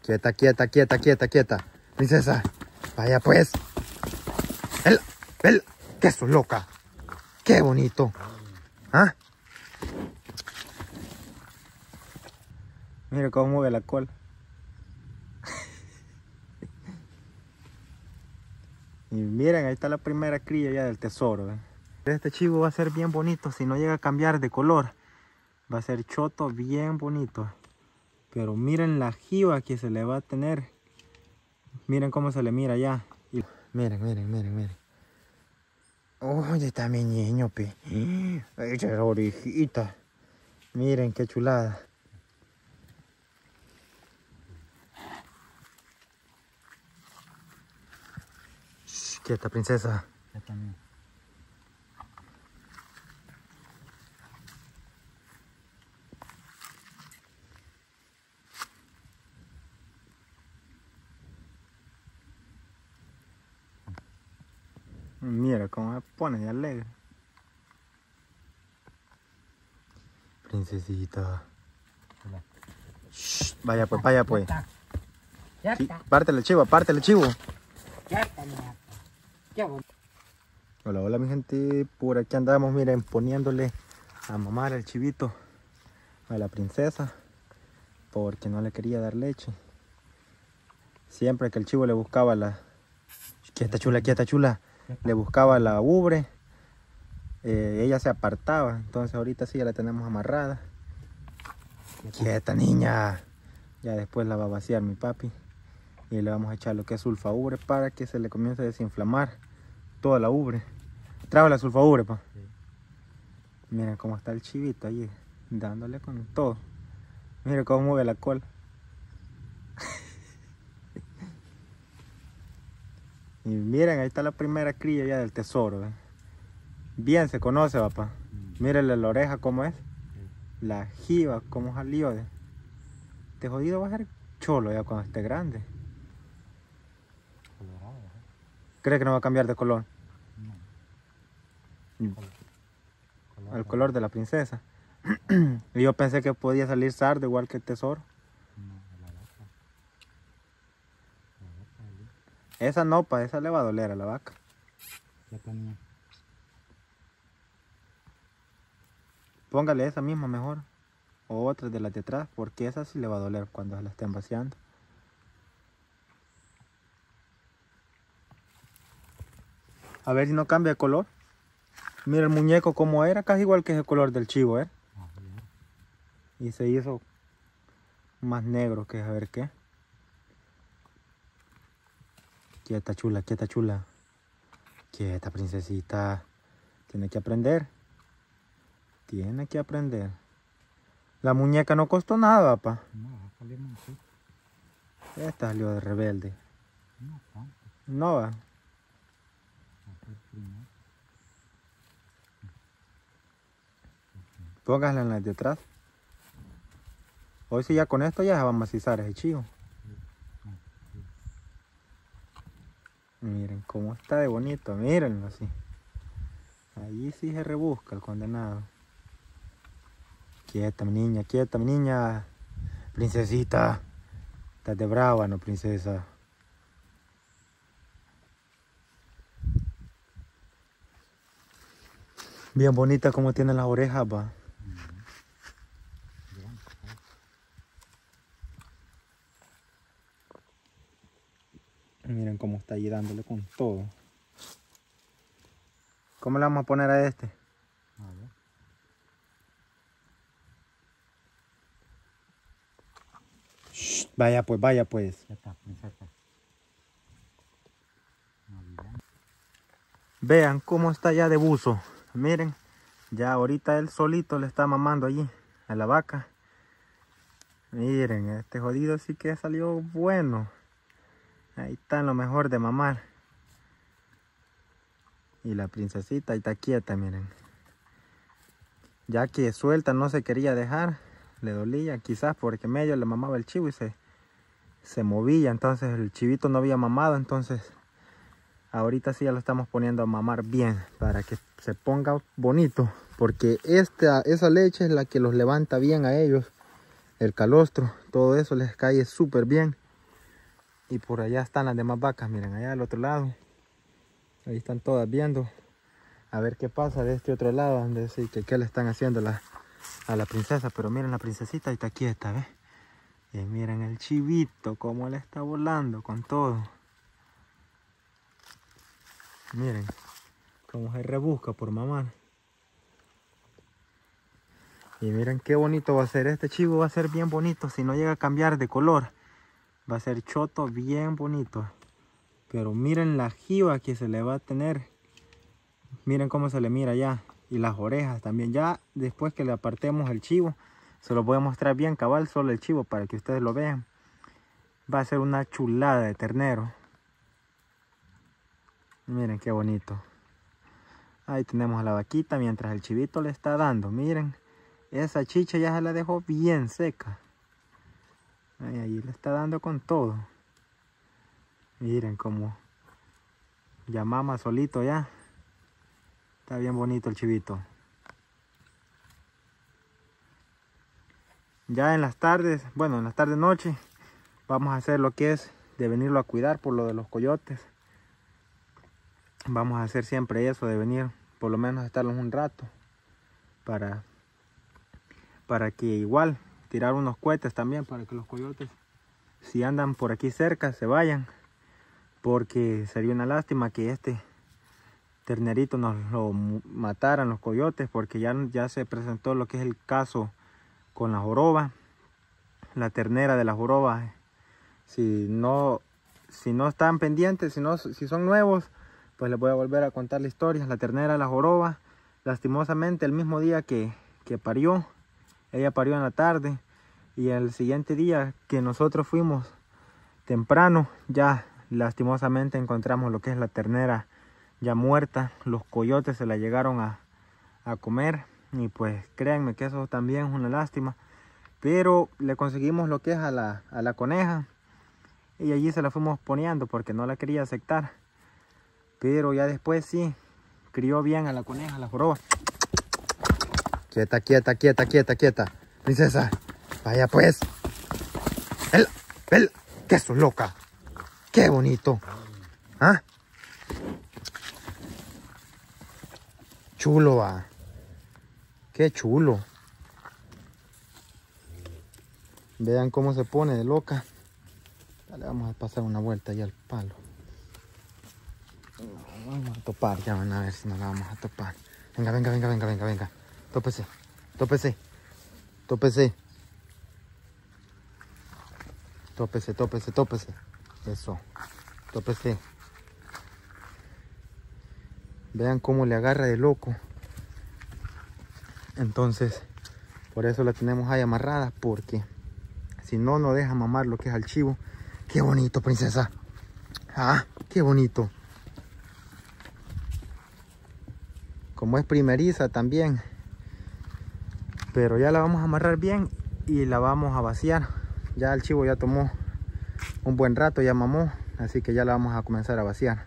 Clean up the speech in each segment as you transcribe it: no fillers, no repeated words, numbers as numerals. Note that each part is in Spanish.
Quieta, quieta, quieta, quieta, quieta. Princesa, vaya pues. Vela. ¡Qué sos loca! ¡Qué bonito! ¿Ah? Mira cómo mueve la cola. Y miren, ahí está la primera cría ya del tesoro. Este chivo va a ser bien bonito si no llega a cambiar de color. Va a ser choto bien bonito. Pero miren la jiba que se le va a tener. Miren cómo se le mira ya. Y miren. Oye, está mi niño, pe. Esa es la orejita. Miren qué chulada. Shh, quieta, princesa. Ya también. Mira cómo se pone de alegre. Princesita. Shh, vaya pues. Ya Sí, está. pártele el chivo. Ya está, mira. Qué bonito. Hola mi gente, por aquí andamos, miren, poniéndole a mamar al chivito a la princesa porque no le quería dar leche. Siempre que el chivo le buscaba la... Quieta chula. Le buscaba la ubre, ella se apartaba, entonces ahorita sí ya la tenemos amarrada. Quieta niña. Ya después la va a vaciar mi papi y le vamos a echar lo que es sulfa ubre para que se le comience a desinflamar toda la ubre. Trae la sulfa ubre, pa. Sí. Miren cómo está el chivito allí, dándole con todo. Miren cómo mueve la cola. Y miren, ahí está la primera cría ya del tesoro. Bien se conoce, papá. Mírenle la oreja cómo es. La jiba cómo salió. Este jodido va a ser cholo ya cuando esté grande. Colorado, ¿eh? ¿Cree que no va a cambiar de color? No. Al color de la princesa. Y yo pensé que podía salir sardo igual que el tesoro. No, la vaca. Esa no, pa, esa le va a doler a la vaca. Ya tenía. Póngale esa misma mejor. O otra de las de atrás, porque esa sí le va a doler cuando se la estén vaciando. A ver si no cambia de color. Mira el muñeco como era, casi igual que ese color del chivo, ¿eh? Ah, bien. Y se hizo más negro que a ver qué. Quieta chula. Quieta princesita. Tiene que aprender. La muñeca no costó nada, papá. No, va a salir muy chico. Esta salió de rebelde. No, tanto. No va. Va a ser primero. Póngasla en las de atrás. Hoy sí ya con esto ya se va a macizar ese chivo. Miren cómo está de bonito, mírenlo así. Allí sí se rebusca el condenado. Quieta mi niña. Princesita. Estás de brava, no princesa. Bien bonita como tiene las orejas, va. Miren cómo está allí dándole con todo. ¿Cómo le vamos a poner a este? A ver. Shh, vaya pues. Ya está, princesa. Navidad. Vean cómo está ya de buzo. Miren, ya ahorita él solito le está mamando allí a la vaca. Miren, este jodido sí que salió bueno. Ahí está lo mejor de mamar. Y la princesita ahí está quieta, miren. Ya que suelta no se quería dejar. Le dolía quizás porque medio le mamaba el chivo y se movía. Entonces el chivito no había mamado. Entonces ahorita sí ya lo estamos poniendo a mamar bien. Para que se ponga bonito. Porque esa leche es la que los levanta bien a ellos. El calostro, todo eso les cae súper bien. Y por allá están las demás vacas, miren, allá al otro lado. Ahí están todas viendo. A ver qué pasa de este otro lado, donde sí que qué le están haciendo a la princesa. Pero miren, la princesita ahí está quieta, ¿ves? Y miren el chivito, cómo le está volando con todo. Miren, cómo se rebusca por mamar. Y miren qué bonito va a ser. Este chivo va a ser bien bonito si no llega a cambiar de color. Va a ser choto bien bonito. Pero miren la jiba que se le va a tener. Miren cómo se le mira ya. Y las orejas también. Ya después que le apartemos el chivo, se los voy a mostrar bien cabal, solo el chivo, para que ustedes lo vean. Va a ser una chulada de ternero. Miren qué bonito. Ahí tenemos a la vaquita mientras el chivito le está dando. Miren, esa chicha ya se la dejó bien seca. Ahí le está dando con todo. Miren cómo ya mama solito ya. Está bien bonito el chivito. Ya en las tardes, bueno, en las tardes noche, vamos a hacer lo que es de venirlo a cuidar por lo de los coyotes. Vamos a hacer siempre eso, de venir por lo menos a estarlos un rato. Para que igual tirar unos cohetes también, para que los coyotes, si andan por aquí cerca, se vayan. Porque sería una lástima que este ternerito nos lo mataran los coyotes, porque ya se presentó lo que es el caso con la joroba. La ternera de la joroba, si no están pendientes, si son nuevos, pues les voy a volver a contar la historia. La ternera de la joroba, lastimosamente el mismo día que parió, ella parió en la tarde, y el siguiente día que nosotros fuimos temprano, ya lastimosamente encontramos lo que es la ternera ya muerta. Los coyotes se la llegaron a comer, y pues créanme que eso también es una lástima. Pero le conseguimos lo que es a la coneja, y allí se la fuimos poniendo porque no la quería aceptar. Pero ya después sí, crió bien a la coneja, a la joroba. Quieta, quieta, quieta, quieta, quieta. Princesa, vaya pues. ¡Vel! ¡Qué sos loca! ¡Qué bonito! ¿Ah? Chulo va. ¡Qué chulo! Vean cómo se pone de loca. Ya le vamos a pasar una vuelta ahí al palo. Vamos a topar, ya van a ver si nos la vamos a topar. Venga, venga, venga, venga, venga, venga. Tópese, tópese, tópese. Tópese, tópese, tópese. Eso, tópese. Vean cómo le agarra de loco. Entonces, por eso la tenemos ahí amarrada, porque si no, no deja mamar lo que es al chivo. Qué bonito, princesa. Ah, qué bonito. Como es primeriza también. Pero ya la vamos a amarrar bien y la vamos a vaciar. Ya el chivo ya tomó un buen rato, ya mamó. Así que ya la vamos a comenzar a vaciar.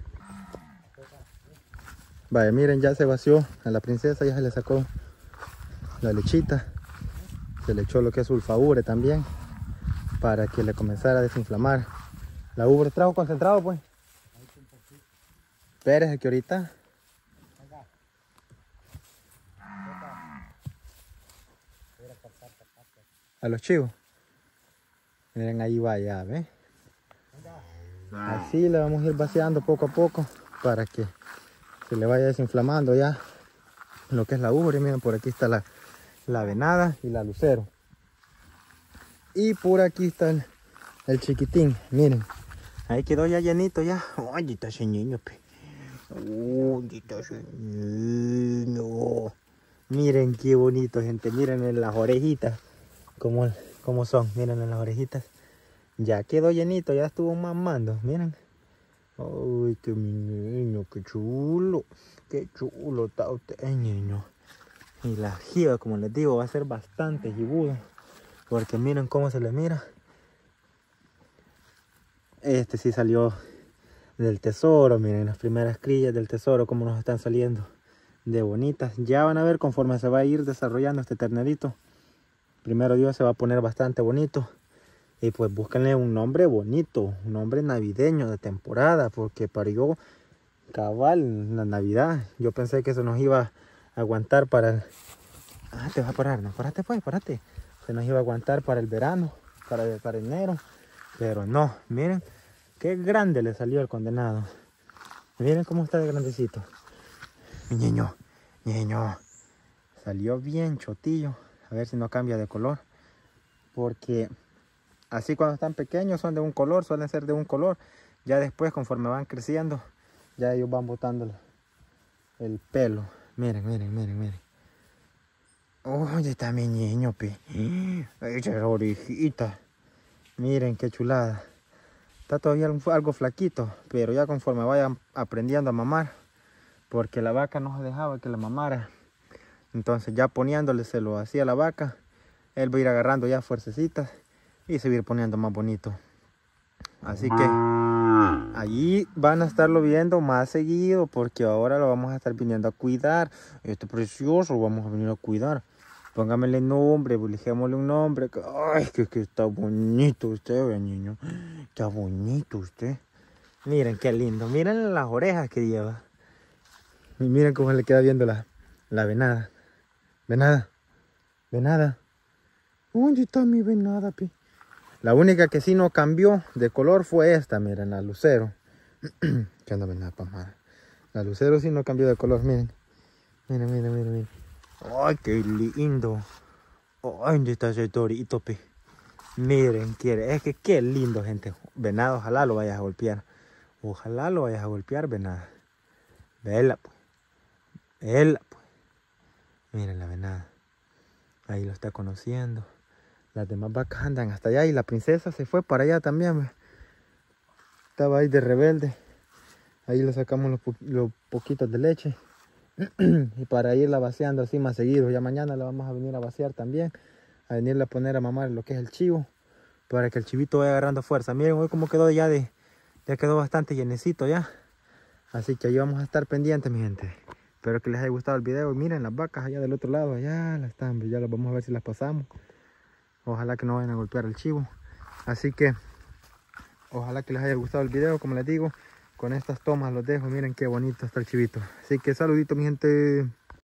Vaya, miren, ya se vació a la princesa. Ya se le sacó la lechita. Se le echó lo que es sulfaure también, para que le comenzara a desinflamar. La ubre trajo concentrado, pues. Espérese que ahorita. A los chivos. Miren, ahí va ya, ¿ves? Así le vamos a ir vaciando poco a poco para que se le vaya desinflamando ya lo que es la ubre. Miren, por aquí está la venada y la lucero. Y por aquí está el chiquitín. Miren, ahí quedó ya llenito ya. Ay, está ese niño, pe. Uy, está ese niño. Miren qué bonito, gente. Miren en las orejitas cómo son. Miren en las orejitas. Ya quedó llenito, ya estuvo mamando. Miren. Uy, qué mi niño, qué chulo. Qué chulo está usted, niño. Y la jiba, como les digo, va a ser bastante jibuda. Porque miren cómo se le mira. Este sí salió del tesoro. Miren las primeras crillas del tesoro, cómo nos están saliendo de bonitas. Ya van a ver conforme se va a ir desarrollando este ternerito. Primero Dios se va a poner bastante bonito. Y pues búsquenle un nombre bonito, un nombre navideño de temporada, porque parió cabal en la Navidad. Yo pensé que eso nos iba a aguantar para el... Ah, te vas a parar, no, párate pues, párate. Se nos iba a aguantar para el verano, para enero. Pero no, miren qué grande le salió el condenado. Miren cómo está de grandecito. Mi niño, salió bien chotillo. A ver si no cambia de color. Porque así cuando están pequeños son de un color, suelen ser de un color. Ya después conforme van creciendo, ya ellos van botando el pelo. Miren. Oye, está mi niño, pi. Esa es la orejita. Miren qué chulada. Está todavía algo flaquito, pero ya conforme vayan aprendiendo a mamar, porque la vaca no se dejaba que la mamara. Entonces ya poniéndoleselo así a la vaca, él va a ir agarrando ya fuercecitas y se va a ir poniendo más bonito. Así que allí van a estarlo viendo más seguido, porque ahora lo vamos a estar viniendo a cuidar. Este precioso lo vamos a venir a cuidar. Póngamele nombre, dejémosle un nombre. Ay, que está bonito usted, ve, niño. Está bonito usted. Miren qué lindo. Miren las orejas que lleva. Y miren cómo le queda viendo la venada. Venada. ¿Dónde está mi venada, pi? La única que sí no cambió de color fue esta, miren, la lucero. ¿Qué anda venada, pamada? La lucero sí no cambió de color, miren. Miren. Ay, qué lindo. Ay, ¿dónde está ese torito, pi? Miren, es que qué lindo, gente. Venado, ojalá lo vayas a golpear. Ojalá lo vayas a golpear, venada. Vela, pues. Miren la venada. Ahí lo está conociendo. Las demás vacas andan hasta allá y la princesa se fue para allá también, ¿ve? Estaba ahí de rebelde. Ahí le sacamos los poquitos de leche. Y para irla vaciando así más seguido. Ya mañana la vamos a venir a vaciar también. A venirle a poner a mamar lo que es el chivo. Para que el chivito vaya agarrando fuerza. Miren hoy como quedó ya quedó bastante llenecito ya. Así que ahí vamos a estar pendientes, mi gente. Espero que les haya gustado el video. Miren las vacas allá del otro lado. Allá las están. Ya las vamos a ver si las pasamos. Ojalá que no vayan a golpear el chivo. Así que ojalá que les haya gustado el video. Como les digo, con estas tomas los dejo. Miren qué bonito está el chivito. Así que saludito, mi gente.